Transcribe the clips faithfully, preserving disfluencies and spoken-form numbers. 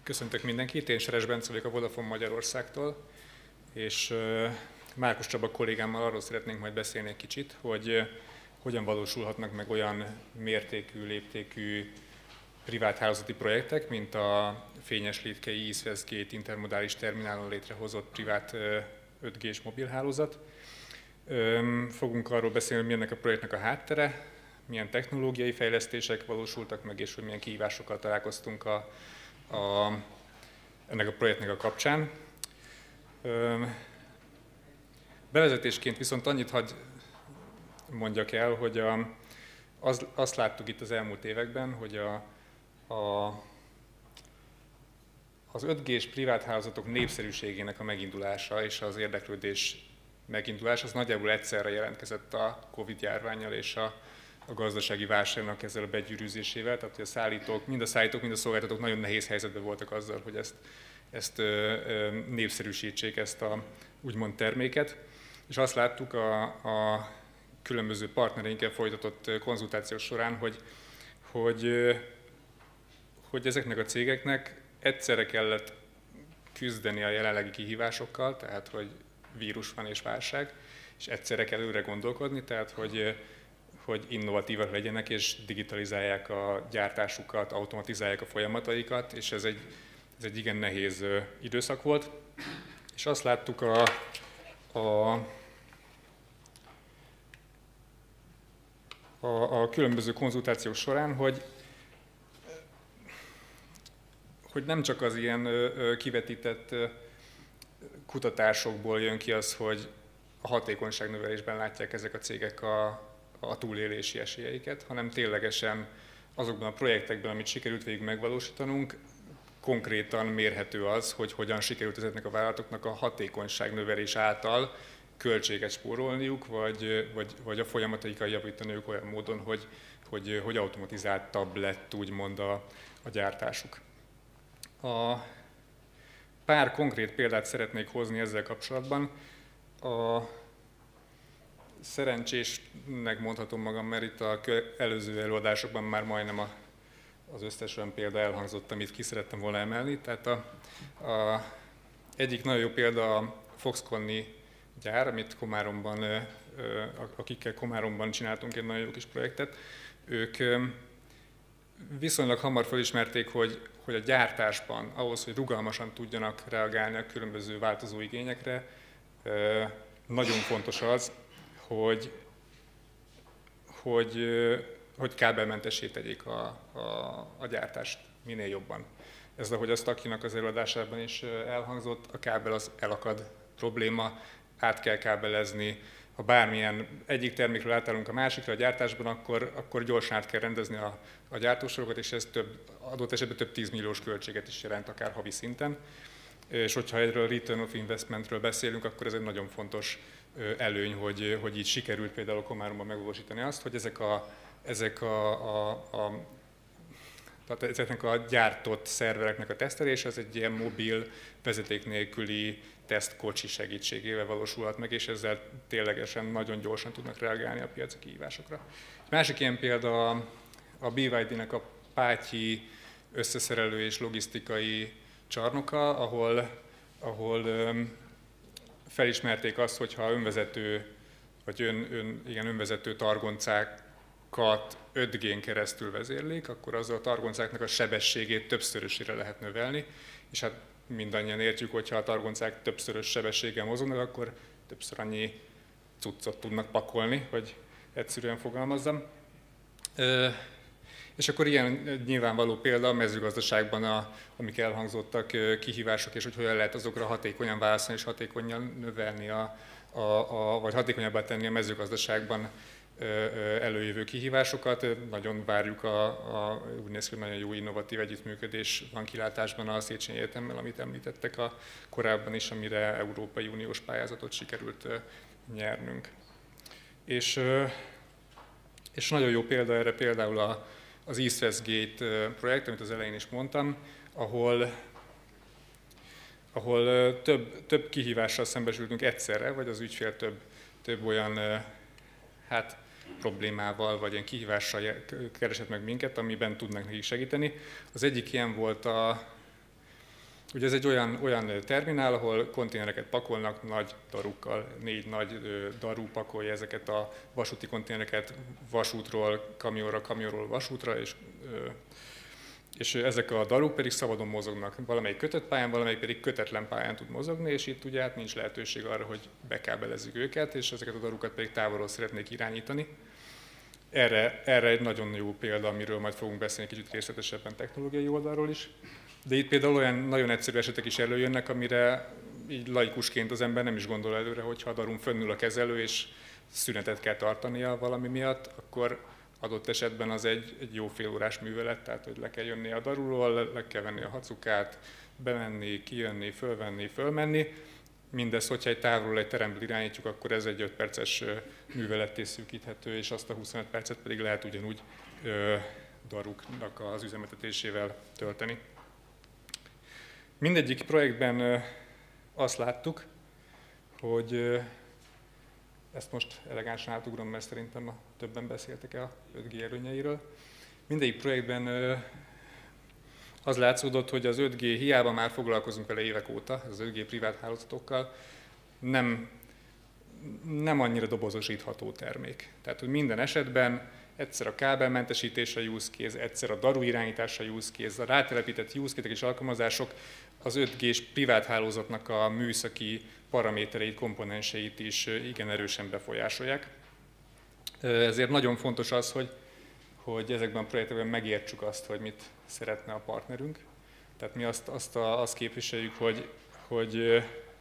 Köszöntök mindenkit, én Seres Bence vagyok a Vodafone Magyarországtól, és Márkus Csaba kollégámmal arról szeretnénk majd beszélni egy kicsit, hogy hogyan valósulhatnak meg olyan mértékű, léptékű privát hálózati projektek, mint a Fényes-Litkei East West Gate intermodális terminálon létrehozott privát öt G-s mobilhálózat. Fogunk arról beszélni, hogy mi ennek a projektnek a háttere, milyen technológiai fejlesztések valósultak meg, és hogy milyen kihívásokkal találkoztunk a, a, ennek a projektnek a kapcsán. Bevezetésként viszont annyit hadd mondjak el, hogy a, az, azt láttuk itt az elmúlt években, hogy a, a, az öt G-s privát hálózatok népszerűségének a megindulása és az érdeklődés megindulás az nagyjából egyszerre jelentkezett a Covid-járvánnyal és a, a gazdasági válságnak ezzel a begyűrűzésével, tehát hogy a szállítók, mind a szállítók, mind a szolgáltatók nagyon nehéz helyzetben voltak azzal, hogy ezt, ezt ö, ö, népszerűsítsék, ezt a úgymond terméket. És azt láttuk a, a különböző partnereinkkel folytatott konzultáció során, hogy, hogy, hogy ezeknek a cégeknek egyszerre kellett küzdeni a jelenlegi kihívásokkal, tehát hogy vírus van és válság, és egyszerre kell előre gondolkodni, tehát hogy, hogy innovatívak legyenek és digitalizálják a gyártásukat, automatizálják a folyamataikat, és ez egy, ez egy igen nehéz időszak volt. És azt láttuk a, a, a, a különböző konzultációk során, hogy, hogy nem csak az ilyen kivetített kutatásokból jön ki az, hogy a hatékonyságnövelésben látják ezek a cégek a, a túlélési esélyeiket, hanem ténylegesen azokban a projektekben, amit sikerült végig megvalósítanunk, konkrétan mérhető az, hogy hogyan sikerült ezeknek a vállalatoknak a hatékonyságnövelés által költséget spórolniuk, vagy, vagy, vagy a folyamataikat javítaniuk olyan módon, hogy, hogy, hogy automatizáltabb lett úgymond a, a gyártásuk. A pár konkrét példát szeretnék hozni ezzel kapcsolatban. A szerencsésnek mondhatom magam, mert itt az előző előadásokban már majdnem a, az összes olyan példa elhangzott, amit ki szerettem volna emelni. Tehát a, a egyik nagyon jó példa a Foxconn-i gyár, amit Komáromban, akikkel Komáromban csináltunk egy nagyon jó kis projektet. Ők viszonylag hamar felismerték, hogy, hogy a gyártásban, ahhoz, hogy rugalmasan tudjanak reagálni a különböző változó igényekre, nagyon fontos az, hogy, hogy, hogy kábelmentessé tegyék a, a, a gyártást minél jobban. Ez, ahogy azt Akinak az előadásában is elhangzott, a kábel az elakad probléma, át kell kábelezni. Ha bármilyen egyik termékről átállunk a másikra a gyártásban, akkor, akkor gyorsan át kell rendezni a, a gyártósorokat, és ez több, adott esetben több tízmilliós költséget is jelent, akár havi szinten. És hogyha erről return of investmentről beszélünk, akkor ez egy nagyon fontos előny, hogy, hogy így sikerült például Komáromban megvalósítani azt, hogy ezek a, ezek a, a, a tehát ezeknek a gyártott szervereknek a tesztelése az egy ilyen mobil, vezeték nélküli tesztkocsi segítségével valósulhat meg, és ezzel ténylegesen nagyon gyorsan tudnak reagálni a piaci kihívásokra. Másik ilyen példa a bé vé dé-nek a Pátyi összeszerelő és logisztikai csarnoka, ahol, ahol felismerték azt, hogyha önvezető, vagy ön, ön, igen, önvezető targoncákat öt G-n keresztül vezérlik, akkor azzal a targoncáknak a sebességét többszörösére lehet növelni, és hát mindannyian értjük, hogy ha a targoncák többszörös sebességgel mozognak, akkor többször annyi cuccot tudnak pakolni, hogy egyszerűen fogalmazzam. És akkor ilyen nyilvánvaló példa a mezőgazdaságban, a, amik elhangzottak, kihívások, és hogy hogyan lehet azokra hatékonyan válaszolni és hatékonyan növelni, a, a, a, vagy hatékonyabbá tenni a mezőgazdaságban előjövő kihívásokat. Nagyon várjuk, a, a, úgy néz ki, hogy nagyon jó innovatív együttműködés van kilátásban a Széchenyi Egyetemmel, amit említettek a korábban is, amire Európai Uniós pályázatot sikerült nyernünk. És, és nagyon jó példa erre például a, az East West Gate projekt, amit az elején is mondtam, ahol, ahol több, több kihívással szembesültünk egyszerre, vagy az ügyfél több, több olyan hát, problémával, vagy ilyen kihívással keresett meg minket, amiben tudnak nekik segíteni. Az egyik ilyen volt a, Ugye ez egy olyan, olyan terminál, ahol konténereket pakolnak nagy darukkal, négy nagy daru pakolja ezeket a vasúti konténereket vasútról kamionra, kamionról vasútra, és, és ezek a daruk pedig szabadon mozognak. Valamelyik kötött pályán, valamelyik pedig kötetlen pályán tud mozogni, és itt ugye hát nincs lehetőség arra, hogy bekábelezzük őket, és ezeket a darukat pedig távolról szeretnék irányítani. Erre, erre egy nagyon jó példa, amiről majd fogunk beszélni kicsit részletesebben technológiai oldalról is. De itt például olyan nagyon egyszerű esetek is előjönnek, amire így laikusként az ember nem is gondol előre, hogyha a darun fönnül a kezelő, és szünetet kell tartania valami miatt, akkor adott esetben az egy, egy jó fél órás művelet, tehát hogy le kell jönni a darulról, le kell venni a hacukát, bemenni, kijönni, fölvenni, fölmenni. Mindez, hogyha egy távolról egy teremből irányítjuk, akkor ez egy öt perces műveletté szűkíthető, és azt a huszonöt percet pedig lehet ugyanúgy ö, daruknak az üzemeltetésével tölteni. Mindegyik projektben ö, azt láttuk, hogy ö, ezt most elegánsan átugrom, mert szerintem a többen beszéltek a öt G előnyeiről. Mindegyik projektben ö, az látszódott, hogy az öt G, hiába már foglalkozunk vele évek óta, az öt G privát hálózatokkal, nem, nem annyira dobozosítható termék. Tehát, hogy minden esetben egyszer a kábelmentesítés a use case, egyszer a daru irányítás a use case, a rátelepített use case-ek és alkalmazások az öt G-s privát hálózatnak a műszaki paramétereit, komponenseit is igen erősen befolyásolják. Ezért nagyon fontos az, hogy hogy ezekben a projektekben megértsük azt, hogy mit szeretne a partnerünk. Tehát mi azt, azt, a, azt képviseljük, hogy, hogy,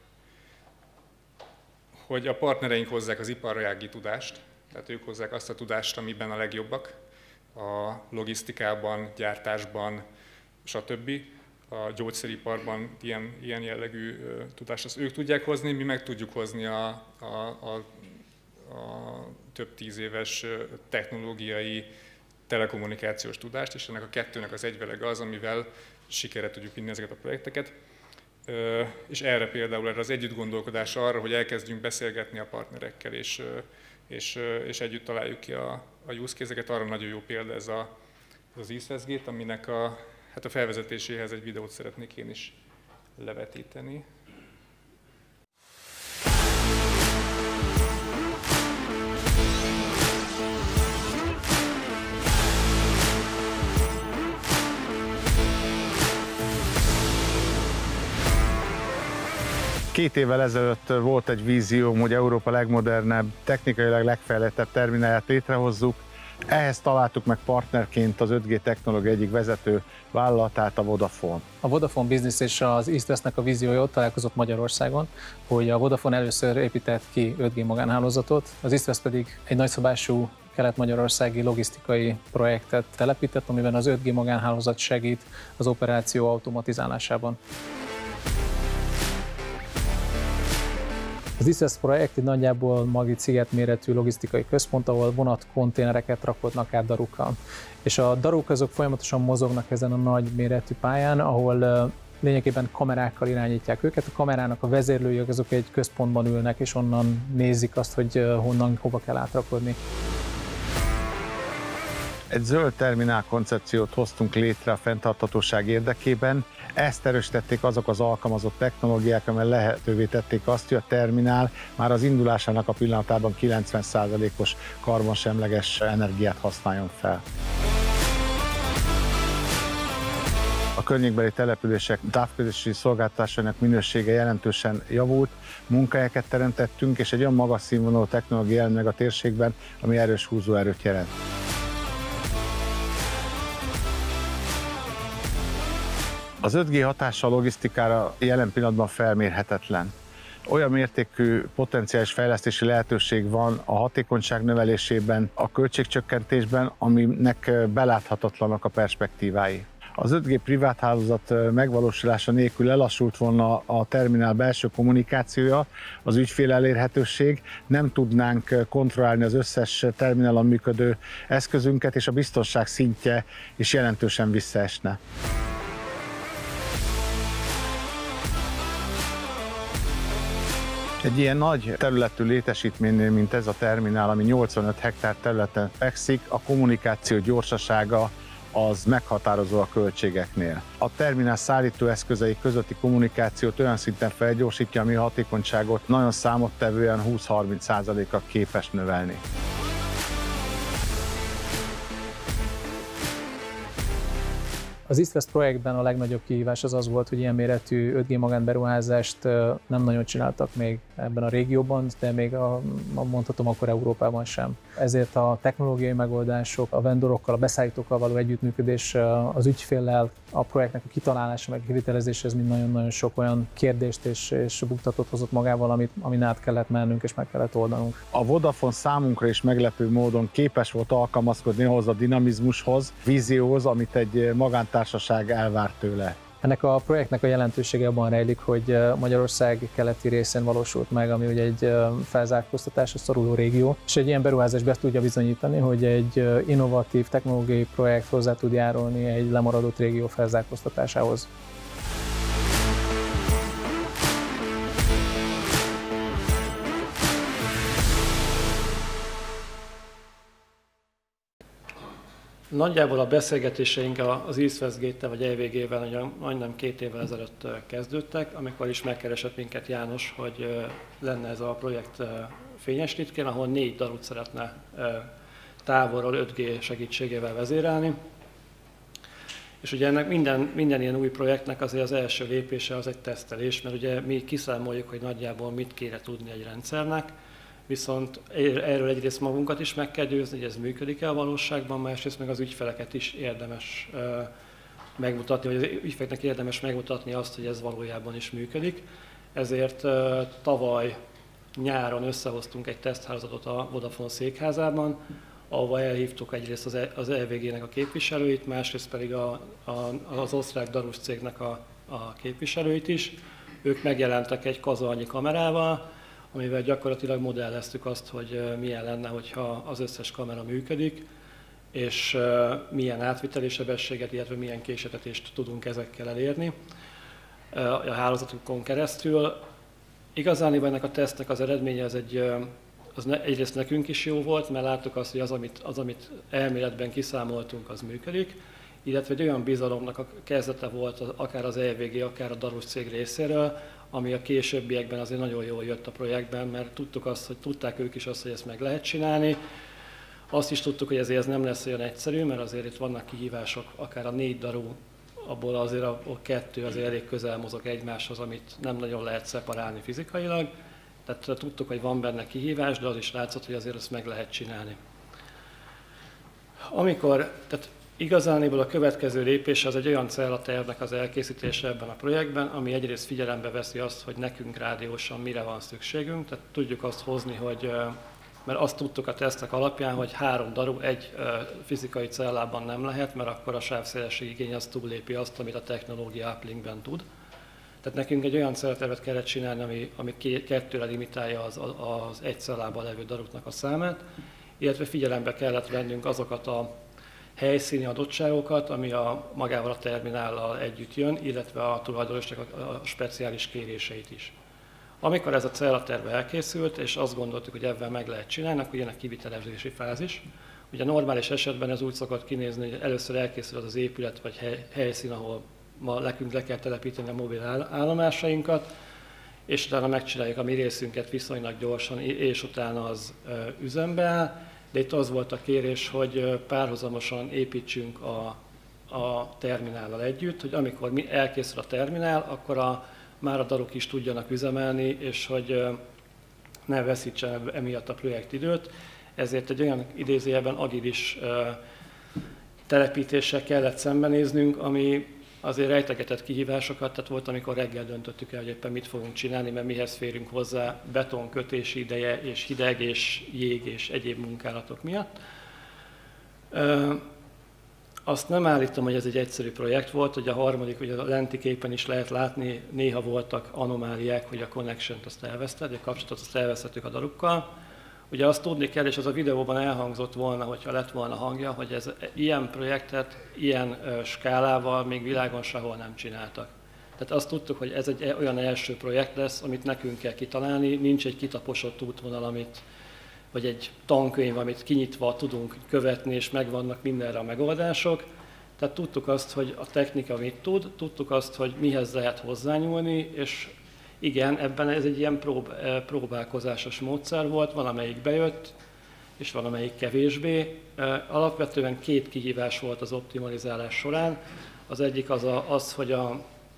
hogy a partnereink hozzák az iparági tudást, tehát ők hozzák azt a tudást, amiben a legjobbak, a logisztikában, gyártásban, stb. A gyógyszeriparban ilyen, ilyen jellegű tudást azt ők tudják hozni, mi meg tudjuk hozni a, a, a, a több tíz éves technológiai, telekommunikációs tudást, és ennek a kettőnek az egyvelege az, amivel sikerre tudjuk vinni ezeket a projekteket. És erre például erre az együttgondolkodásra arra, hogy elkezdjünk beszélgetni a partnerekkel, és, és, és együtt találjuk ki a, a use case-eket, arra nagyon jó példa ez a, az eSWESGate, aminek a, hát a felvezetéséhez egy videót szeretnék én is levetíteni. Két évvel ezelőtt volt egy vízióm, hogy Európa legmodernebb, technikailag legfejlettebb terminálját létrehozzuk. Ehhez találtuk meg partnerként az öt G technológia egyik vezető vállalatát, a Vodafone. A Vodafone Business és az eSWEST-nek a víziója ott találkozott Magyarországon, hogy a Vodafone először épített ki öt G magánhálózatot, az eSWEST pedig egy nagyszabású kelet-magyarországi logisztikai projektet telepített, amiben az öt G magánhálózat segít az operáció automatizálásában. Az eSWEST projekt egy nagyjából Margit-sziget méretű logisztikai központ, ahol vonatkonténereket rakodnak át darukkal. És a daruk azok folyamatosan mozognak ezen a nagy méretű pályán, ahol lényegében kamerákkal irányítják őket. A kamerának a vezérlői azok egy központban ülnek, és onnan nézik azt, hogy honnan, hova kell átrakodni. Egy zöld terminál koncepciót hoztunk létre a fenntarthatóság érdekében. Ezt erősítették azok az alkalmazott technológiák, amely lehetővé tették azt, hogy a terminál már az indulásának a pillanatában kilencven százalékos karbonsemleges energiát használjon fel. A környékbeli települések távközlési szolgáltatásainak minősége jelentősen javult, munkahelyeket teremtettünk, és egy olyan magas színvonalú technológia jelent meg a térségben, ami erős húzóerőt jelent. Az öt G hatása a logisztikára jelen pillanatban felmérhetetlen. Olyan mértékű potenciális fejlesztési lehetőség van a hatékonyság növelésében, a költségcsökkentésben, aminek beláthatatlanak a perspektívái. Az öt G privát hálózat megvalósulása nélkül lelassult volna a terminál belső kommunikációja, az ügyfél elérhetőség, nem tudnánk kontrollálni az összes terminálon működő eszközünket, és a biztonság szintje is jelentősen visszaesne. Egy ilyen nagy területű létesítménynél, mint ez a terminál, ami nyolcvanöt hektár területen fekszik, a kommunikáció gyorsasága az meghatározó a költségeknél. A terminál szállító eszközei közötti kommunikációt olyan szinten felgyorsítja, ami a hatékonyságot nagyon számottevően húsz-harminc százalékkal képes növelni. Az EastWest projektben a legnagyobb kihívás az az volt, hogy ilyen méretű öt G magánberuházást nem nagyon csináltak még ebben a régióban, de még a, mondhatom akkor Európában sem. Ezért a technológiai megoldások, a vendorokkal, a beszállítókkal való együttműködés, az ügyféllel, a projektnek a kitalálása, meg a kivitelezése, ez mind nagyon-nagyon sok olyan kérdést és, és buktatót hozott magával, amit, amin át kellett mennünk és meg kellett oldanunk. A Vodafone számunkra is meglepő módon képes volt alkalmazkodni ahhoz a dinamizmushoz, vízióhoz, amit egy magántársaság elvárt tőle. Ennek a projektnek a jelentősége abban rejlik, hogy Magyarország keleti részén valósult meg, ami ugye egy felzárkóztatásra szoruló régió, és egy ilyen beruházás be tudja bizonyítani, hogy egy innovatív technológiai projekt hozzá tud járulni egy lemaradott régió felzárkóztatásához. Nagyjából a beszélgetéseink az EastWest Gate-tel vagy E V G-vel majdnem két évvel ezelőtt kezdődtek, amikor is megkeresett minket János, hogy lenne ez a projekt Fényes Litkén, ahol négy darut szeretne távolról öt G segítségével vezérelni. És ugye ennek minden, minden ilyen új projektnek azért az első lépése az egy tesztelés, mert ugye mi kiszámoljuk, hogy nagyjából mit kéne tudni egy rendszernek, viszont erről egyrészt magunkat is meg kell győzni, hogy ez működik-e a valóságban, másrészt meg az ügyfeleket is érdemes megmutatni, vagy az ügyfeleknek érdemes megmutatni azt, hogy ez valójában is működik. Ezért tavaly nyáron összehoztunk egy teszthálózatot a Vodafone székházában, ahova elhívtuk egyrészt az E V G-nek a képviselőit, másrészt pedig a, a, az osztrák darus cégnek a, a képviselőit is. Ők megjelentek egy kazalnyi kamerával, amivel gyakorlatilag modelleztük azt, hogy milyen lenne, hogyha az összes kamera működik, és milyen átviteli sebességet, illetve milyen késetetést tudunk ezekkel elérni a hálózatukon keresztül. Igazán ennek a tesztnek az eredménye az, egy, az egyrészt nekünk is jó volt, mert láttuk azt, hogy az amit, az, amit elméletben kiszámoltunk, az működik, illetve egy olyan bizalomnak a kezdete volt akár az E V G, akár a darus cég részéről, ami a későbbiekben azért nagyon jól jött a projektben, mert tudtuk azt, hogy tudták ők is azt, hogy ezt meg lehet csinálni. Azt is tudtuk, hogy ezért ez nem lesz olyan egyszerű, mert azért itt vannak kihívások, akár a négy daru, abból azért a, a kettő azért elég közel mozog egymáshoz, amit nem nagyon lehet szeparálni fizikailag. Tehát tudtuk, hogy van benne kihívás, de az is látszott, hogy azért ezt meg lehet csinálni. Amikor, tehát igazániból a következő lépés az egy olyan cellatervnek az elkészítése ebben a projektben, ami egyrészt figyelembe veszi azt, hogy nekünk rádiósan mire van szükségünk, tehát tudjuk azt hozni, hogy, mert azt tudtuk a tesztek alapján, hogy három daru egy fizikai cellában nem lehet, mert akkor a sávszélesség igény az túllépi azt, amit a technológia uplinkben tud. Tehát nekünk egy olyan cellatervet kellett csinálni, ami, ami kettőre limitálja az, az egy cellában levő daruknak a számát, illetve figyelembe kellett vennünk azokat a helyszíni adottságokat, ami a, magával a terminállal együtt jön, illetve a tulajdonosnak a, a speciális kéréseit is. Amikor ez a cellaterve elkészült, és azt gondoltuk, hogy ebben meg lehet csinálni, akkor jön a kivitelezési fázis. Ugye normális esetben ez úgy szokott kinézni, hogy először elkészül az az épület vagy hely, helyszín, ahol ma nekünk le kell telepíteni a mobil állomásainkat, és utána megcsináljuk a mi részünket viszonylag gyorsan, és utána az üzembe áll. De itt az volt a kérés, hogy párhuzamosan építsünk a, a terminállal együtt, hogy amikor elkészül a terminál, akkor a, már a daruk is tudjanak üzemelni, és hogy ne veszítsen emiatt a projekt időt. Ezért egy olyan idézőjelben agilis telepítéssel kellett szembenéznünk, ami azért rejtegetett kihívásokat, tehát volt, amikor reggel döntöttük el, hogy éppen mit fogunk csinálni, mert mihez férünk hozzá betonkötési ideje, és hideg, és jég, és egyéb munkálatok miatt. Azt nem állítom, hogy ez egy egyszerű projekt volt, hogy a harmadik, ugye a lenti képen is lehet látni, néha voltak anomáliák, hogy a connection-t azt elveszted, a kapcsolatot azt elvesztettük a darukkal. Ugye azt tudni kell, és az a videóban elhangzott volna, hogyha lett volna hangja, hogy ez ilyen projektet, ilyen skálával még világon sehol nem csináltak. Tehát azt tudtuk, hogy ez egy olyan első projekt lesz, amit nekünk kell kitalálni, nincs egy kitaposott útvonal, amit, vagy egy tankönyv, amit kinyitva tudunk követni, és megvannak mindenre a megoldások. Tehát tudtuk azt, hogy a technika mit tud, tudtuk azt, hogy mihez lehet hozzányúlni, és igen, ebben ez egy ilyen prób próbálkozásos módszer volt, van amelyik bejött, és van amelyik kevésbé. Alapvetően két kihívás volt az optimalizálás során. Az egyik az, a, az hogy a,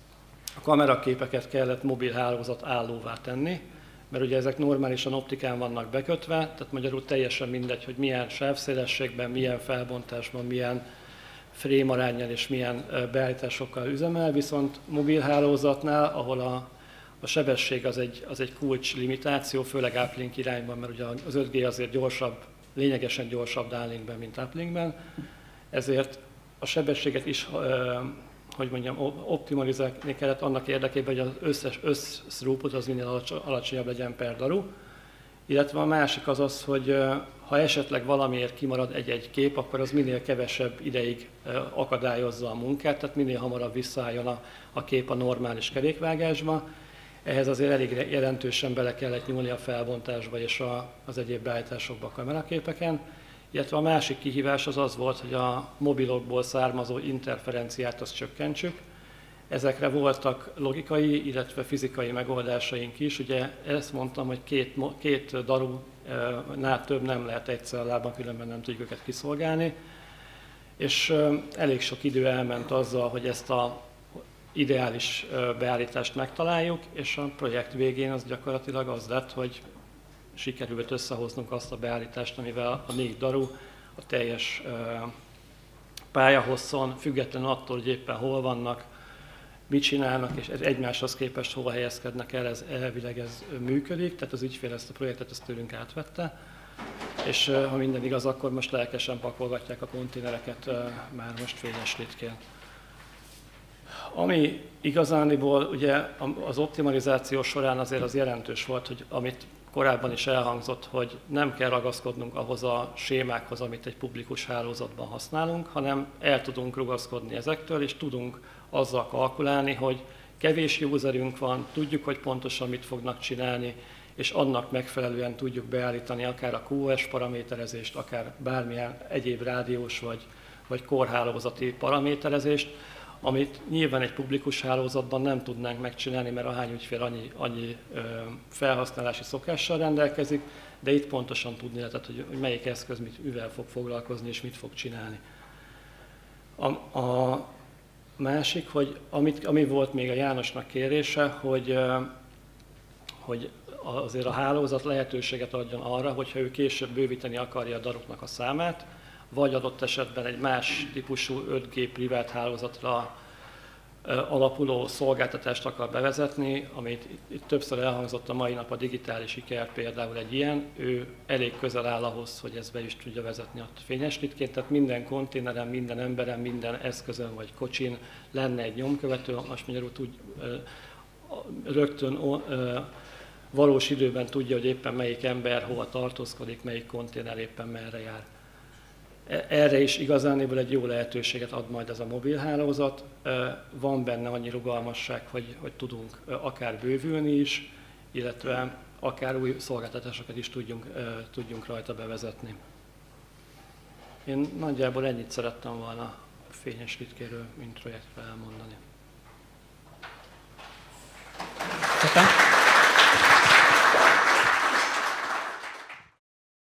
a kameraképeket kellett mobil hálózat állóvá tenni, mert ugye ezek normálisan optikán vannak bekötve, tehát magyarul teljesen mindegy, hogy milyen sávszélességben, milyen felbontásban, milyen frame aránnyal és milyen beállításokkal üzemel, viszont mobil hálózatnál, ahol a, a sebesség az egy, az egy kulcs limitáció, főleg uplink irányban, mert ugye az öt G azért gyorsabb, lényegesen gyorsabb downlinkben, mint uplinkben, ezért a sebességet is, hogy mondjam, optimalizálni kellett annak érdekében, hogy az összes össz-throughput az minél alacsonyabb legyen per daru. Illetve a másik az az, hogy ha esetleg valamiért kimarad egy-egy kép, akkor az minél kevesebb ideig akadályozza a munkát, tehát minél hamarabb visszaálljon a, a kép a normális kerékvágásba. Ehhez azért elég jelentősen bele kellett nyúlni a felbontásba és a, az egyéb beállításokba a kameraképeken. Illetve a másik kihívás az az volt, hogy a mobilokból származó interferenciát azt csökkentsük. Ezekre voltak logikai, illetve fizikai megoldásaink is. Ugye ezt mondtam, hogy két, két darunál több nem lehet egy cellában, különben nem tudjuk őket kiszolgálni. És elég sok idő elment azzal, hogy ezt az ideális beállítást megtaláljuk, és a projekt végén az gyakorlatilag az lett, hogy sikerült összehoznunk azt a beállítást, amivel a négy daru a teljes pályahosszon, függetlenül attól, hogy éppen hol vannak, mit csinálnak, és egymáshoz képest hol helyezkednek el, ez elvileg ez működik, tehát az ügyfél ezt a projektet ezt tőlünk átvette, és ha minden igaz, akkor most lelkesen pakolgatják a konténereket már most fényes litkén. Ami igazániból ugye az optimalizáció során azért az jelentős volt, hogy amit korábban is elhangzott, hogy nem kell ragaszkodnunk ahhoz a sémákhoz, amit egy publikus hálózatban használunk, hanem el tudunk rugaszkodni ezektől, és tudunk azzal kalkulálni, hogy kevés userünk van, tudjuk, hogy pontosan mit fognak csinálni, és annak megfelelően tudjuk beállítani akár a kú o es paraméterezést, akár bármilyen egyéb rádiós vagy, vagy korhálózati paraméterezést, amit nyilván egy publikus hálózatban nem tudnánk megcsinálni, mert ahány ügyfél annyi, annyi ö, felhasználási szokással rendelkezik, de itt pontosan tudni lehetett, hogy, hogy melyik eszköz mit, mivel fog foglalkozni és mit fog csinálni. A, a másik, hogy amit, ami volt még a Jánosnak kérése, hogy, ö, hogy azért a hálózat lehetőséget adjon arra, hogyha ő később bővíteni akarja a daruknak a számát, vagy adott esetben egy más típusú öt G privát hálózatra alapuló szolgáltatást akar bevezetni, amit itt többször elhangzott a mai nap, a digitális iker például egy ilyen, ő elég közel áll ahhoz, hogy ezt be is tudja vezetni a fényes litkén, tehát minden konténeren, minden emberen, minden eszközön vagy kocsin lenne egy nyomkövető, most magyarul tud, rögtön valós időben tudja, hogy éppen melyik ember hova tartózkodik, melyik konténer éppen merre jár. Erre is igazániból egy jó lehetőséget ad majd ez a mobilhálózat. Van benne annyi rugalmasság, hogy, hogy tudunk akár bővülni is, illetve akár új szolgáltatásokat is tudjunk, tudjunk rajta bevezetni. Én nagyjából ennyit szerettem volna a fényes litkéről, mint projektről elmondani.